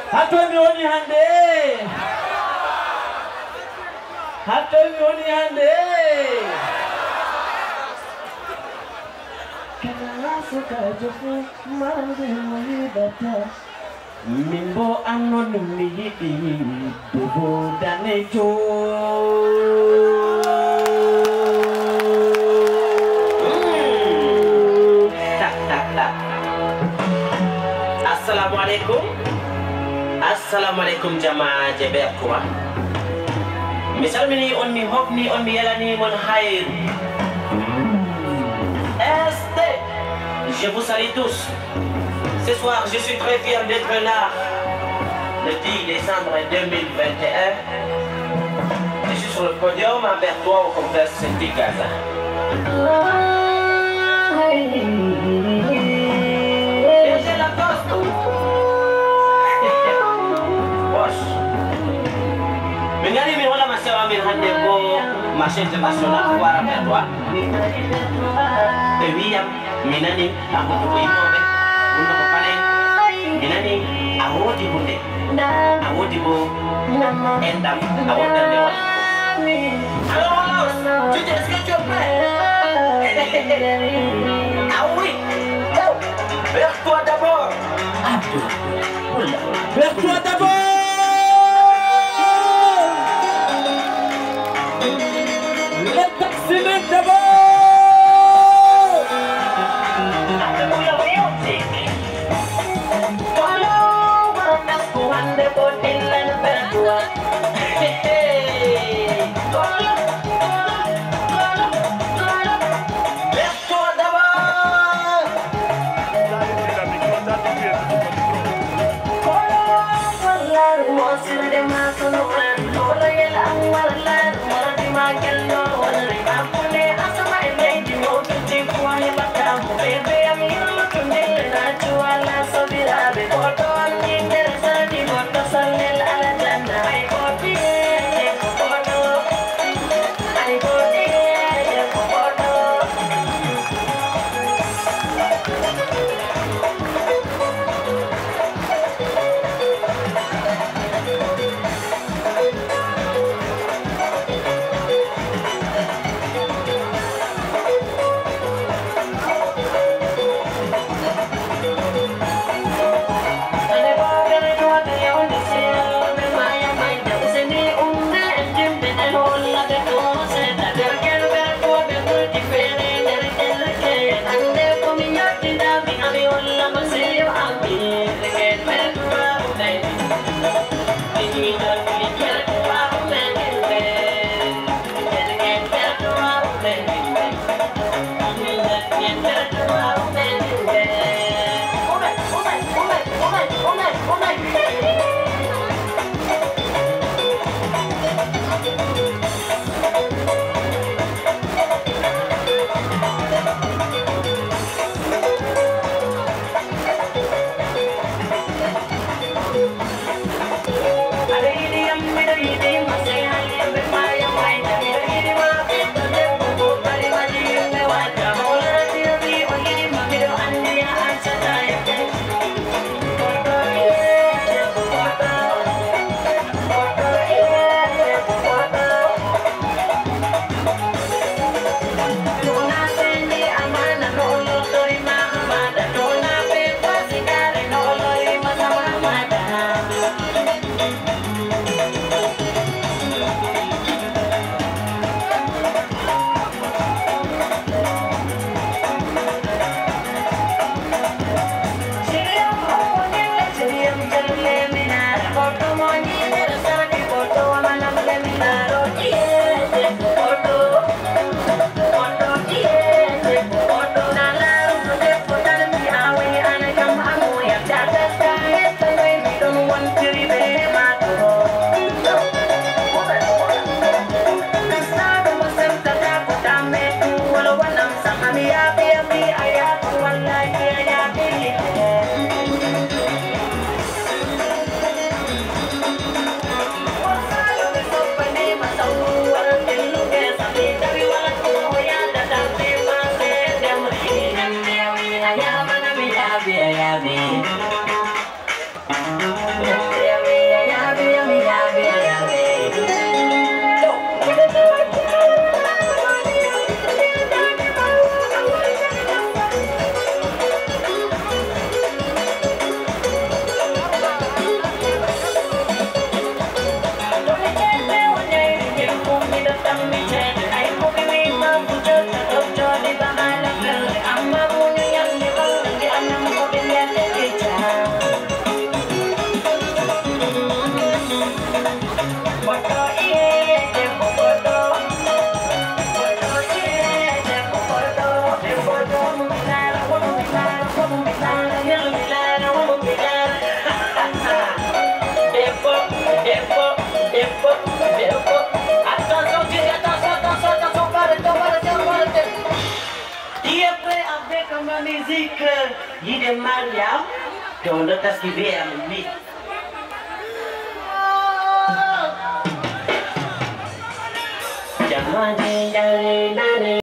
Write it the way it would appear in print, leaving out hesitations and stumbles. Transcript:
Hattomi woni hande. Hattomi woni hande. Kana suka jofu marande moyibata. Mimbo anon mi yidi debo danejo. Assalamualaikum. Assalamualaikum jamaah Jeberkoa. Misal mini on mi hopni on mi yalani mon hayr. Je vous salue tous. Ce soir, je suis très fier d'être là. Le 10 décembre 2021. Je suis sur le podium avec toi au complexe Saint-Gaza. Et j'ai la poste. Mengani mi wala masawa min hande ko marché international ko wara perwa. Bewiyam minani amutu ko imobe. Uno ko pale. Minani awodi bunde. Awodi bo endam awodan de wala. Alors, tu dis est-ce que tu es prêt? Ah oui. Vers toi d'abord. Vers toi d'abord. Le taximètre d'abord. Yide Maria, don't let us give him me. Jamani,